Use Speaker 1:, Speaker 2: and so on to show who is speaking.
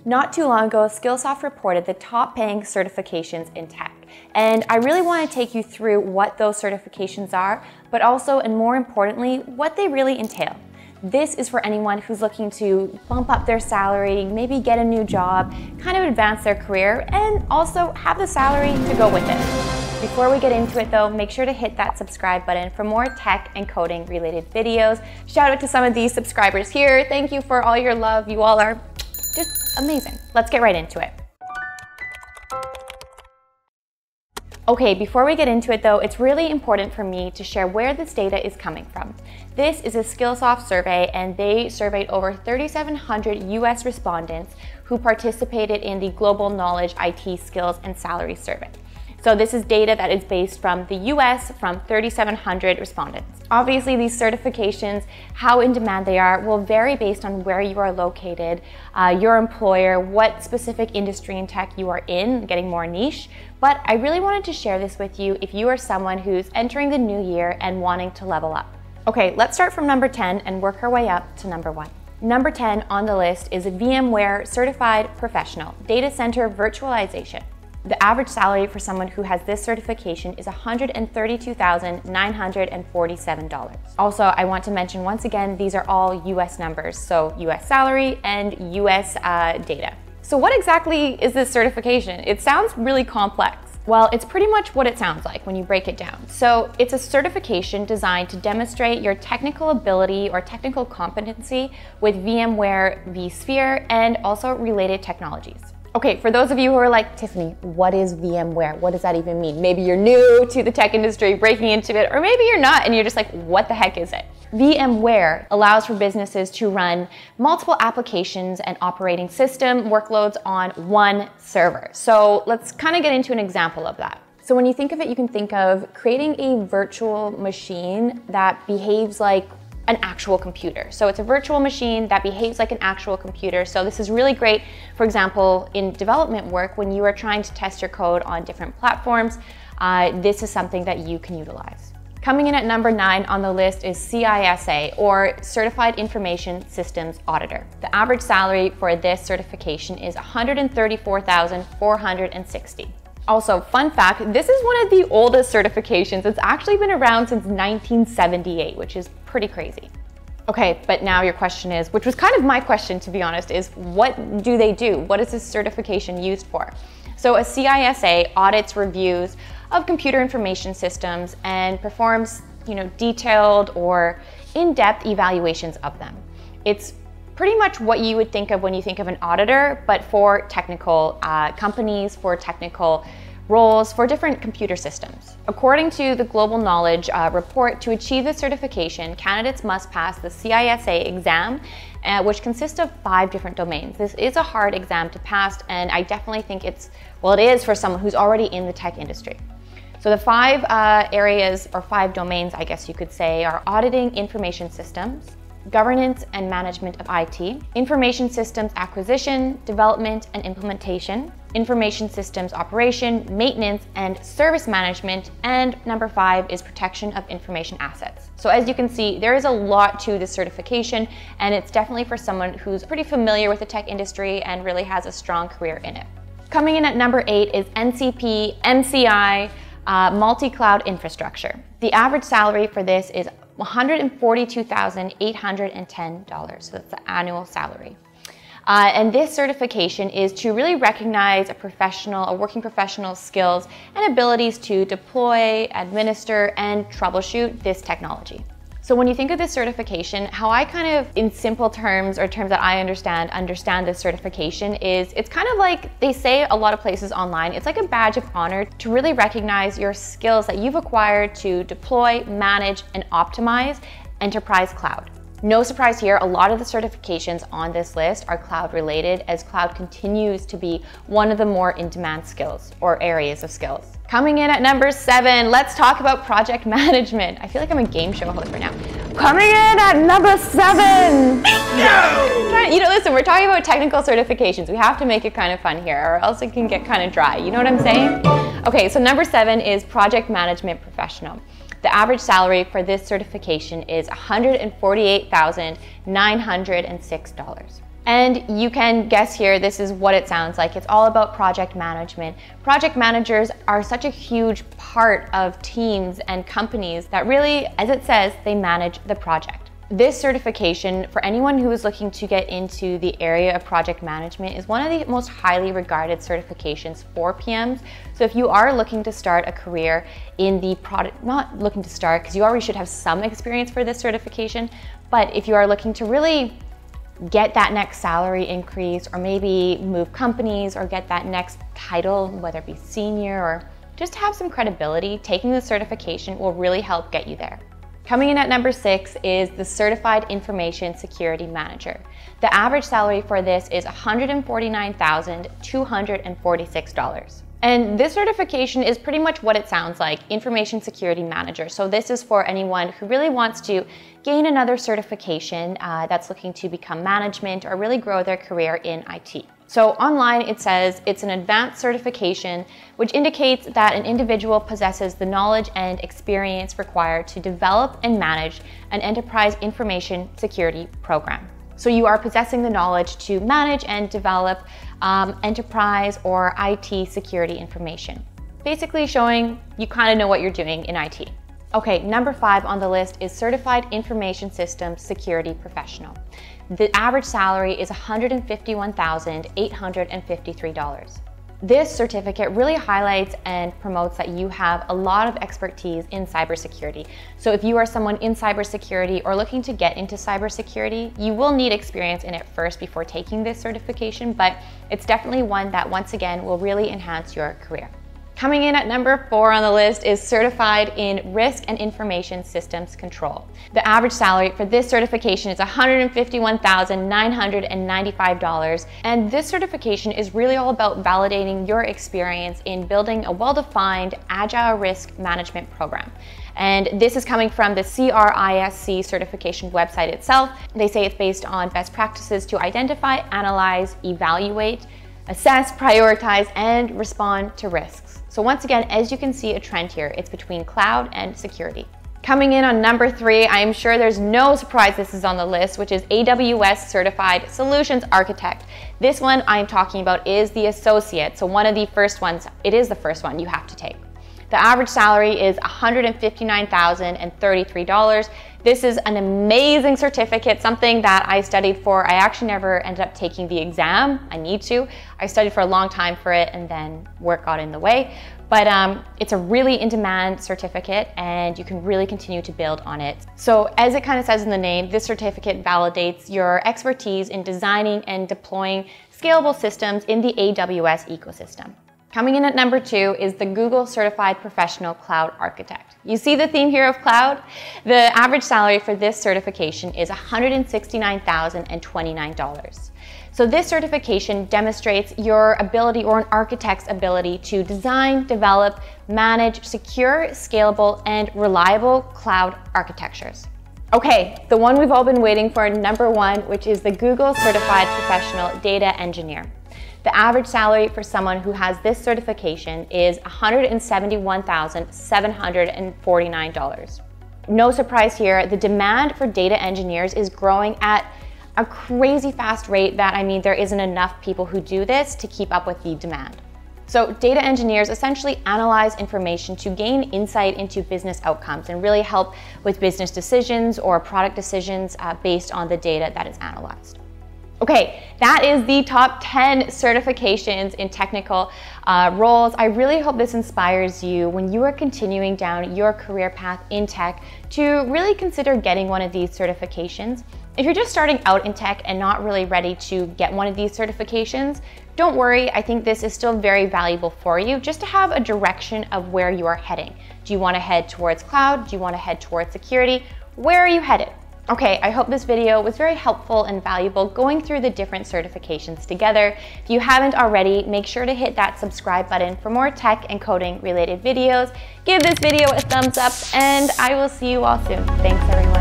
Speaker 1: Not too long ago, Skillsoft reported the top paying certifications in tech. And I really want to take you through what those certifications are, but also, and more importantly, what they really entail. This is for anyone who's looking to bump up their salary, maybe get a new job, kind of advance their career, and also have the salary to go with it. Before we get into it though, make sure to hit that subscribe button for more tech and coding related videos. Shout out to some of these subscribers here. Thank you for all your love. You all are just amazing. Let's get right into it. Okay, before we get into it though, it's really important for me to share where this data is coming from. This is a Skillsoft survey, and they surveyed over 3,700 US respondents who participated in the Global Knowledge IT Skills and Salary Survey. So this is data that is based from the US from 3,700 respondents. Obviously, these certifications, how in demand they are, will vary based on where you are located, your employer, what specific industry and tech you are in, getting more niche. But I really wanted to share this with you if you are someone who's entering the new year and wanting to level up. Okay, let's start from number 10 and work our way up to number 1. Number 10 on the list is a VMware Certified Professional, Data Center Virtualization. The average salary for someone who has this certification is $132,947. Also, I want to mention once again, these are all US numbers, so US salary and US data. So what exactly is this certification? It sounds really complex. Well, it's pretty much what it sounds like when you break it down. So it's a certification designed to demonstrate your technical ability or technical competency with VMware vSphere and also related technologies. Okay, for those of you who are like, Tiffany, what is VMware? What does that even mean? Maybe you're new to the tech industry, breaking into it, or maybe you're not and you're just like, what the heck is it? VMware allows for businesses to run multiple applications and operating system workloads on one server. So let's kind of get into an example of that. So when you think of it, you can think of creating a virtual machine that behaves like an actual computer. So it's a virtual machine that behaves like an actual computer. So this is really great, for example, in development work, when you are trying to test your code on different platforms, this is something that you can utilize. Coming in at number 9 on the list is CISSP, or Certified Information Systems Auditor. The average salary for this certification is $134,460. Also, fun fact, this is one of the oldest certifications. It's actually been around since 1978, which is pretty crazy. Okay, but now your question is, which was kind of my question to be honest, is what do they do? What is this certification used for? So a CISSP audits reviews of computer information systems and performs, detailed or in-depth evaluations of them. It's pretty much what you would think of when you think of an auditor, but for technical companies, for technical roles, for different computer systems. According to the Global Knowledge report, to achieve this certification, candidates must pass the CISSP exam, which consists of 5 different domains. This is a hard exam to pass, and I definitely think it is for someone who's already in the tech industry. So the 5 areas, or 5 domains, I guess you could say, are auditing information systems, governance and management of IT, information systems acquisition, development and implementation, information systems operation, maintenance and service management, and number 5 is protection of information assets. So as you can see, there is a lot to this certification, and it's definitely for someone who's pretty familiar with the tech industry and really has a strong career in it. Coming in at number 8 is NCP, MCI, multi-cloud infrastructure. The average salary for this is $142,810, so that's the annual salary. And this certification is to really recognize a working professional's skills and abilities to deploy, administer, and troubleshoot this technology. So when you think of this certification, how I kind of, in simple terms, or terms that I understand this certification is, it's kind of like, they say a lot of places online, it's like a badge of honor to really recognize your skills that you've acquired to deploy, manage, and optimize enterprise cloud. No surprise here, a lot of the certifications on this list are cloud related, as cloud continues to be one of the more in-demand skills or areas of skills. Coming in at number 7, let's talk about project management. I feel like I'm a game show host right now. Coming in at number 7! No! Listen, we're talking about technical certifications. We have to make it kind of fun here, or else it can get kind of dry. You know what I'm saying? Okay, so number 7 is project management professional. The average salary for this certification is $148,906. And you can guess here, this is what it sounds like. It's all about project management. Project managers are such a huge part of teams and companies that really, as it says, they manage the project. This certification, for anyone who is looking to get into the area of project management, is one of the most highly regarded certifications for PMs. So if you are looking to start a career in the product, not looking to start, because you already should have some experience for this certification, but if you are looking to really get that next salary increase, or maybe move companies, or get that next title, whether it be senior or just have some credibility, taking the certification will really help get you there. Coming in at number 6 is the Certified Information Security Manager. The average salary for this is $149,246. And this certification is pretty much what it sounds like, Information Security Manager. So this is for anyone who really wants to gain another certification that's looking to become management or really grow their career in IT. So online it says it's an advanced certification which indicates that an individual possesses the knowledge and experience required to develop and manage an enterprise information security program. So you are possessing the knowledge to manage and develop enterprise or IT security information. Basically showing you kind of know what you're doing in IT. Okay, number 5 on the list is Certified Information Systems Security Professional. The average salary is $151,853. This certificate really highlights and promotes that you have a lot of expertise in cybersecurity. So if you are someone in cybersecurity or looking to get into cybersecurity, you will need experience in it first before taking this certification, but it's definitely one that once again will really enhance your career. Coming in at number 4 on the list is Certified in Risk and Information Systems Control. The average salary for this certification is $151,995, and this certification is really all about validating your experience in building a well-defined agile risk management program. And this is coming from the CISSP certification website itself. They say it's based on best practices to identify, analyze, evaluate, assess, prioritize, and respond to risks. So once again, as you can see a trend here, it's between cloud and security. Coming in on number 3, I am sure there's no surprise this is on the list, which is AWS Certified Solutions Architect. This one I'm talking about is the associate, so one of the first ones, it is the first one you have to take. The average salary is $159,033. This is an amazing certificate, something that I studied for. I actually never ended up taking the exam. I need to. I studied for a long time for it and then work got in the way. But it's a really in-demand certificate and you can really continue to build on it. So as it kind of says in the name, this certificate validates your expertise in designing and deploying scalable systems in the AWS ecosystem. Coming in at number 2 is the Google Certified Professional Cloud Architect. You see the theme here of cloud? The average salary for this certification is $169,029. So this certification demonstrates your ability, or an architect's ability, to design, develop, manage secure, scalable, and reliable cloud architectures. Okay, the one we've all been waiting for, number 1, which is the Google Certified Professional Data Engineer. The average salary for someone who has this certification is $171,749. No surprise here, the demand for data engineers is growing at a crazy fast rate that, there isn't enough people who do this to keep up with the demand. So data engineers essentially analyze information to gain insight into business outcomes and really help with business decisions or product decisions based on the data that is analyzed. Okay, that is the top 10 certifications in technical roles. I really hope this inspires you when you are continuing down your career path in tech to really consider getting one of these certifications. If you're just starting out in tech and not really ready to get one of these certifications, don't worry, I think this is still very valuable for you just to have a direction of where you are heading. Do you want to head towards cloud? Do you want to head towards security? Where are you headed? Okay, I hope this video was very helpful and valuable going through the different certifications together. If you haven't already, make sure to hit that subscribe button for more tech and coding related videos. Give this video a thumbs up and I will see you all soon. Thanks everyone.